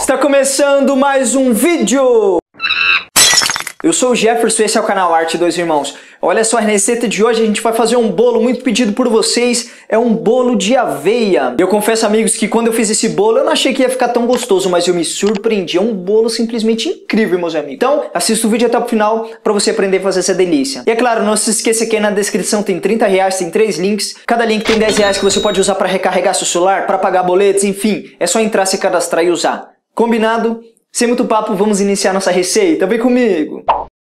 Está começando mais um vídeo! Eu sou o Jefferson e esse é o canal Arte Dois Irmãos. Olha só, a receita de hoje a gente vai fazer um bolo muito pedido por vocês. É um bolo de aveia. Eu confesso, amigos, que quando eu fiz esse bolo eu não achei que ia ficar tão gostoso, mas eu me surpreendi. É um bolo simplesmente incrível, meus amigos. Então, assista o vídeo até o final para você aprender a fazer essa delícia. E é claro, não se esqueça que aí na descrição tem R$30, tem 3 links. Cada link tem R$10 que você pode usar para recarregar seu celular, para pagar boletos, enfim. É só entrar, se cadastrar e usar. Combinado? Sem muito papo, vamos iniciar nossa receita. Vem comigo!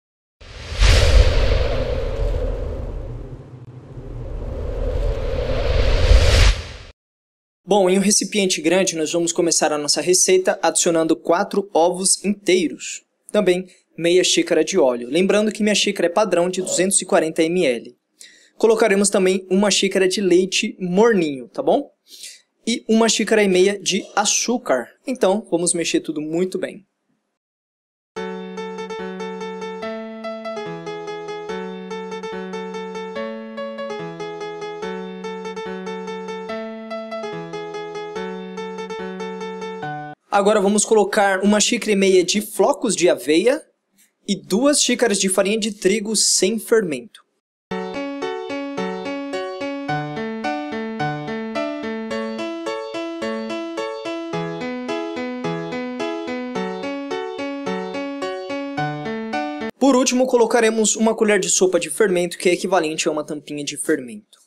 Bom, em um recipiente grande nós vamos começar a nossa receita adicionando 4 ovos inteiros. Também meia xícara de óleo. Lembrando que minha xícara é padrão de 240 ml. Colocaremos também uma xícara de leite morninho, tá bom? E uma xícara e meia de açúcar. Então, vamos mexer tudo muito bem. Agora vamos colocar uma xícara e meia de flocos de aveia e 2 xícaras de farinha de trigo sem fermento. Por último, colocaremos uma colher de sopa de fermento, que é equivalente a uma tampinha de fermento.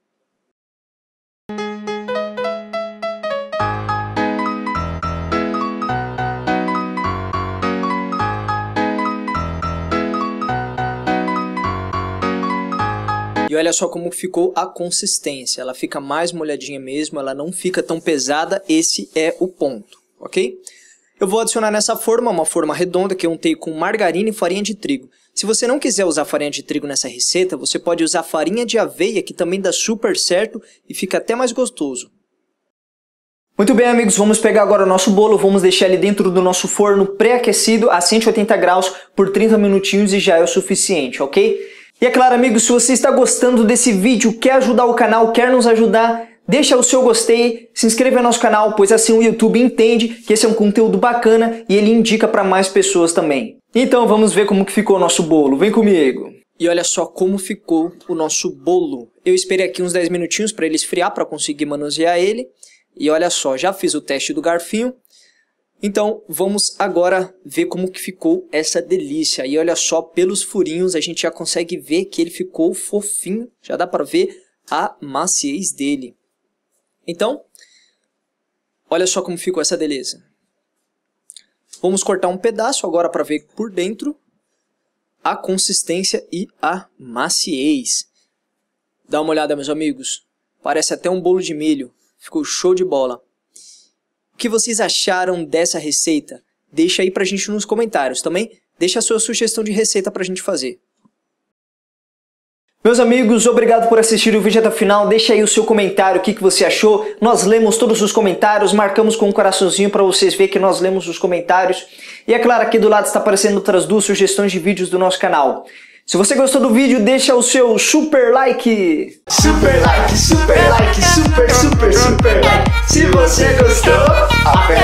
E olha só como ficou a consistência. Ela fica mais molhadinha mesmo, ela não fica tão pesada. Esse é o ponto, ok? Eu vou adicionar nessa forma, uma forma redonda que eu untei com margarina e farinha de trigo. Se você não quiser usar farinha de trigo nessa receita, você pode usar farinha de aveia, que também dá super certo e fica até mais gostoso. Muito bem, amigos, vamos pegar agora o nosso bolo, vamos deixar ele dentro do nosso forno pré-aquecido a 180 graus por 30 minutinhos e já é o suficiente, ok? E é claro, amigos, se você está gostando desse vídeo, quer ajudar o canal, quer nos ajudar, deixa o seu gostei, se inscreva no nosso canal, pois assim o YouTube entende que esse é um conteúdo bacana e ele indica para mais pessoas também. Então vamos ver como que ficou o nosso bolo, vem comigo! E olha só como ficou o nosso bolo. Eu esperei aqui uns 10 minutinhos para ele esfriar, para conseguir manusear ele. E olha só, já fiz o teste do garfinho. Então, vamos agora ver como que ficou essa delícia. E olha só, pelos furinhos a gente já consegue ver que ele ficou fofinho. Já dá para ver a maciez dele. Então, olha só como ficou essa delícia. Vamos cortar um pedaço agora para ver por dentro a consistência e a maciez. Dá uma olhada, meus amigos. Parece até um bolo de milho. Ficou show de bola. O que vocês acharam dessa receita? Deixa aí pra gente nos comentários. Também deixa a sua sugestão de receita pra gente fazer. Meus amigos, obrigado por assistir o vídeo até o final. Deixa aí o seu comentário, o que você achou. Nós lemos todos os comentários, marcamos com um coraçãozinho para vocês verem que nós lemos os comentários. E é claro, aqui do lado está aparecendo outras 2 sugestões de vídeos do nosso canal. Se você gostou do vídeo, deixa o seu super like. Super like, super like, super like. Se você gostou, aperta